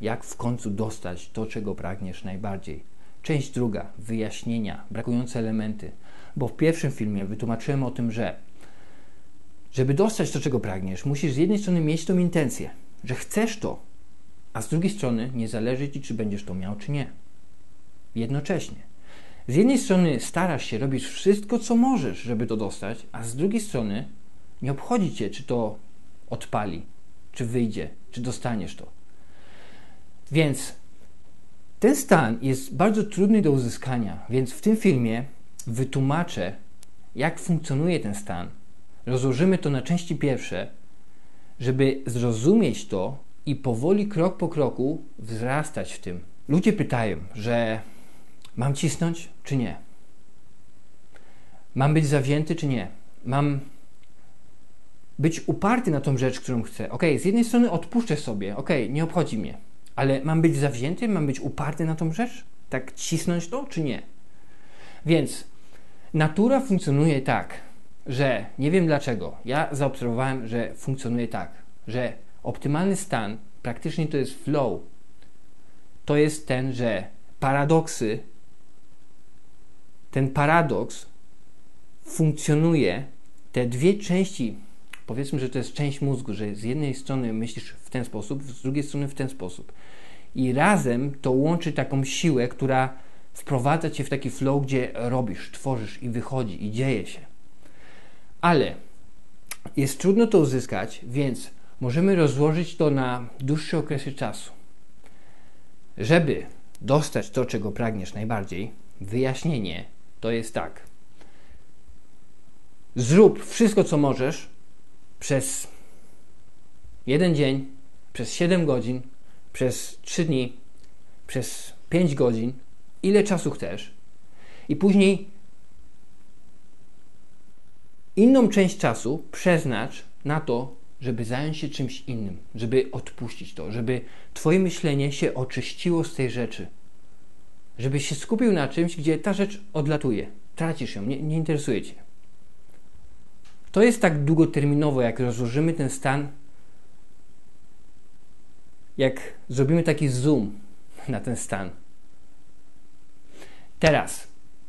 jak w końcu dostać to, czego pragniesz najbardziej. Część druga, wyjaśnienia, brakujące elementy. Bo w pierwszym filmie wytłumaczyłem o tym, że żeby dostać to, czego pragniesz, musisz z jednej strony mieć tą intencję, że chcesz to, a z drugiej strony nie zależy Ci, czy będziesz to miał, czy nie. Jednocześnie. Z jednej strony starasz się, robisz wszystko, co możesz, żeby to dostać, a z drugiej strony nie obchodzi Cię, czy to odpali, czy wyjdzie, czy dostaniesz to. Więc ten stan jest bardzo trudny do uzyskania, więc w tym filmie wytłumaczę, jak funkcjonuje ten stan. Rozłożymy to na części pierwsze, żeby zrozumieć to i powoli, krok po kroku wzrastać w tym. Ludzie pytają, że mam cisnąć, czy nie? Mam być zawzięty, czy nie? Mam być uparty na tą rzecz, którą chcę. Z jednej strony odpuszczę sobie, nie obchodzi mnie. Ale mam być zawzięty? Mam być uparty na tą rzecz? Tak cisnąć to, czy nie? Więc natura funkcjonuje tak, że nie wiem dlaczego. Ja zaobserwowałem, że funkcjonuje tak, że optymalny stan praktycznie to jest flow. To jest ten, że ten paradoks funkcjonuje, te dwie części, powiedzmy, że to jest część mózgu, że z jednej strony myślisz w ten sposób, z drugiej strony w ten sposób. I razem to łączy taką siłę, która wprowadza Cię w taki flow, gdzie robisz, tworzysz i wychodzi i dzieje się. Ale jest trudno to uzyskać, więc możemy rozłożyć to na dłuższe okresy czasu. Żeby dostać to, czego pragniesz najbardziej, wyjaśnienie to jest tak. Zrób wszystko, co możesz przez 1 dzień, przez 7 godzin, przez 3 dni, przez 5 godzin, ile czasu chcesz i później inną część czasu przeznacz na to, żeby zająć się czymś innym, żeby odpuścić to, żeby Twoje myślenie się oczyściło z tej rzeczy, żebyś się skupił na czymś, gdzie ta rzecz odlatuje, tracisz ją, nie interesuje Cię. To jest tak długoterminowo, jak rozłożymy ten stan, jak zrobimy taki zoom na ten stan. Teraz,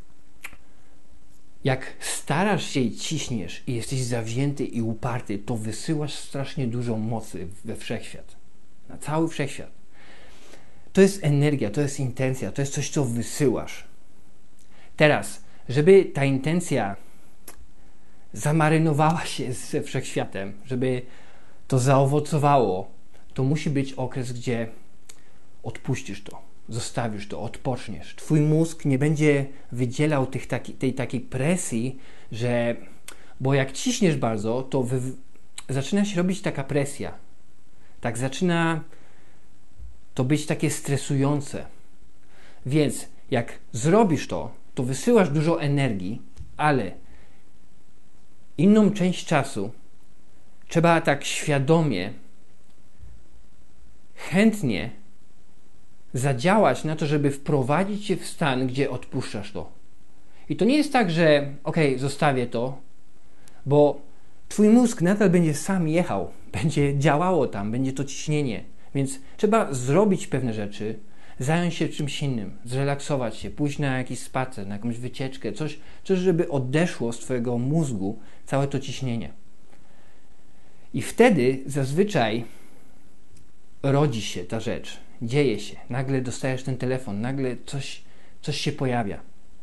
jak starasz się i ciśniesz i jesteś zawzięty i uparty, to wysyłasz strasznie dużo mocy we wszechświat, na cały wszechświat. To jest energia, to jest intencja, to jest coś, co wysyłasz. Teraz, żeby ta intencja zamarynowała się ze wszechświatem, żeby to zaowocowało, to musi być okres, gdzie odpuścisz to, zostawisz to, odpoczniesz. Twój mózg nie będzie wydzielał tej takiej presji, bo jak ciśniesz bardzo, to zaczyna się robić taka presja. Tak zaczyna to być takie stresujące. Więc jak zrobisz to, to wysyłasz dużo energii, ale inną część czasu trzeba tak świadomie, chętnie zadziałać na to, żeby wprowadzić się w stan, gdzie odpuszczasz to. I to nie jest tak, że zostawię to, bo Twój mózg nadal będzie sam jechał, będzie działało tam, będzie to ciśnienie. Więc trzeba zrobić pewne rzeczy, zająć się czymś innym, zrelaksować się, pójść na jakiś spacer, na jakąś wycieczkę, coś, żeby odeszło z Twojego mózgu całe to ciśnienie. I wtedy zazwyczaj rodzi się ta rzecz, dzieje się, nagle dostajesz ten telefon, nagle coś się pojawia.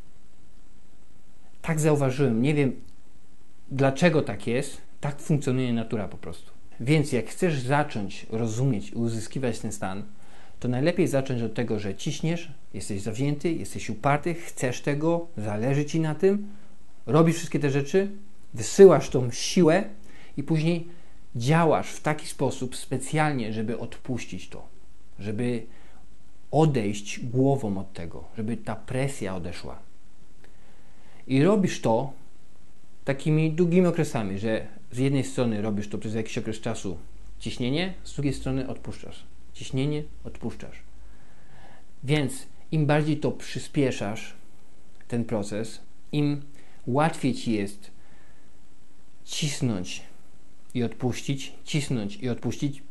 Tak zauważyłem, nie wiem dlaczego tak jest, tak funkcjonuje natura po prostu. Więc jak chcesz zacząć rozumieć i uzyskiwać ten stan, to najlepiej zacząć od tego, że ciśniesz, jesteś zawzięty, jesteś uparty, chcesz tego, zależy Ci na tym, robisz wszystkie te rzeczy, wysyłasz tą siłę i później działasz w taki sposób specjalnie, żeby odpuścić to, żeby odejść głową od tego, żeby ta presja odeszła. I robisz to takimi długimi okresami, że z jednej strony robisz to przez jakiś okres czasu ciśnienie, z drugiej strony odpuszczasz. Ciśnienie, odpuszczasz. Więc im bardziej to przyspieszasz, ten proces, im łatwiej Ci jest cisnąć i odpuścić,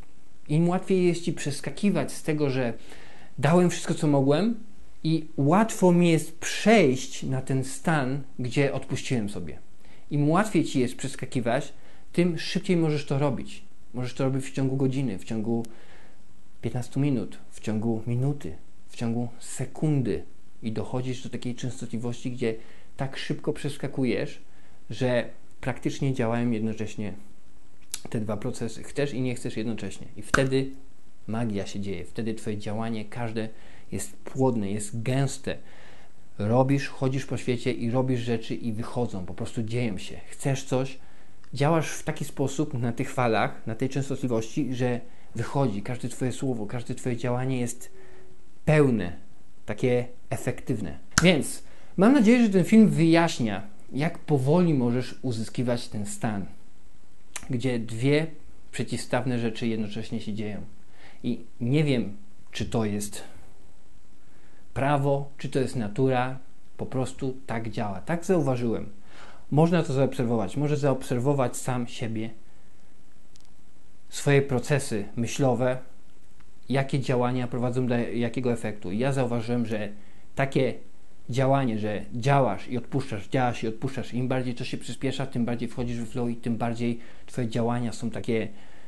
Im łatwiej jest Ci przeskakiwać z tego, że dałem wszystko, co mogłem i łatwo mi jest przejść na ten stan, gdzie odpuściłem sobie. Im łatwiej Ci jest przeskakiwać, tym szybciej możesz to robić. Możesz to robić w ciągu godziny, w ciągu 15 minut, w ciągu minuty, w ciągu sekundy i dochodzisz do takiej częstotliwości, gdzie tak szybko przeskakujesz, że praktycznie działają jednocześnie te dwa procesy. Chcesz i nie chcesz jednocześnie. I wtedy magia się dzieje. Wtedy Twoje działanie każde jest płodne, jest gęste. Robisz, chodzisz po świecie i robisz rzeczy i wychodzą, po prostu dzieją się. Chcesz coś, działasz w taki sposób na tych falach, na tej częstotliwości, że wychodzi. Każde Twoje słowo, każde Twoje działanie jest pełne, takie efektywne. Więc mam nadzieję, że ten film wyjaśnia, jak powoli możesz uzyskiwać ten stan, gdzie dwie przeciwstawne rzeczy jednocześnie się dzieją. I nie wiem, czy to jest prawo, czy to jest natura, po prostu tak działa. Tak zauważyłem. Można to zaobserwować. Możesz zaobserwować sam siebie, swoje procesy myślowe, jakie działania prowadzą do jakiego efektu. Ja zauważyłem, że takie działanie, że działasz i odpuszczasz, im bardziej to się przyspiesza, tym bardziej wchodzisz w flow i tym bardziej Twoje działania są takie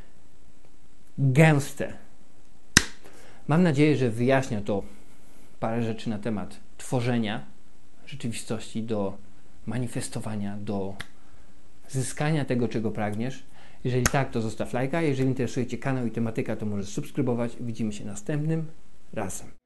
gęste. Mam nadzieję, że wyjaśnia to parę rzeczy na temat tworzenia rzeczywistości, do manifestowania, do zyskania tego, czego pragniesz. Jeżeli tak, to zostaw lajka. Jeżeli interesuje Cię kanał i tematyka, to możesz subskrybować. Widzimy się następnym razem.